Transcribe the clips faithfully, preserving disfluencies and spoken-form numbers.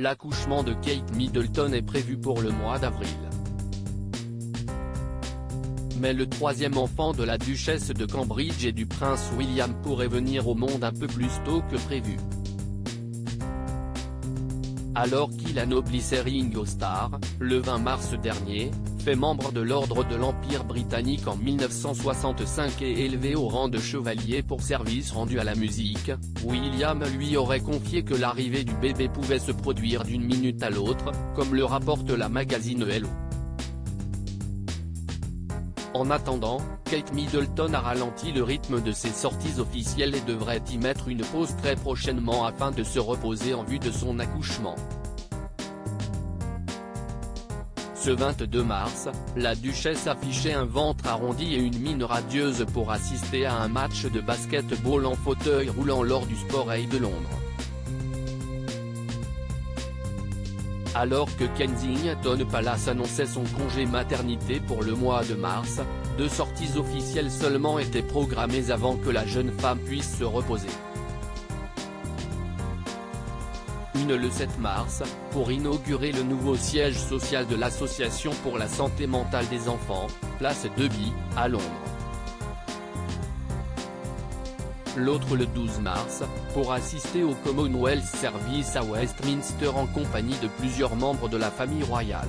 l'accouchement de Kate Middleton est prévu pour le mois d'avril. Mais le troisième enfant de la duchesse de Cambridge et du prince William pourrait venir au monde un peu plus tôt que prévu. Alors qu'il anoblissait Ringo Starr, le vingt mars dernier, fait membre de l'ordre de l'Empire britannique en mille neuf cent soixante-cinq et élevé au rang de chevalier pour service rendu à la musique, William lui aurait confié que l'arrivée du bébé pouvait se produire d'une minute à l'autre, comme le rapporte la magazine Hello. En attendant, Kate Middleton a ralenti le rythme de ses sorties officielles et devrait y mettre une pause très prochainement afin de se reposer en vue de son accouchement. Ce vingt-deux mars, la duchesse affichait un ventre arrondi et une mine radieuse pour assister à un match de basket-ball en fauteuil roulant lors du Sport Day de Londres. Alors que Kensington Palace annonçait son congé maternité pour le mois de mars, deux sorties officielles seulement étaient programmées avant que la jeune femme puisse se reposer. Une le sept mars, pour inaugurer le nouveau siège social de l'Association pour la santé mentale des enfants, place Deby, à Londres. L'autre le douze mars, pour assister au Commonwealth Service à Westminster en compagnie de plusieurs membres de la famille royale.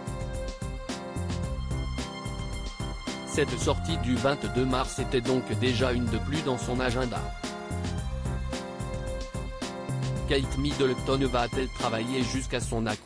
Cette sortie du vingt-deux mars était donc déjà une de plus dans son agenda. Kate Middleton va-t-elle travailler jusqu'à son accouchement ?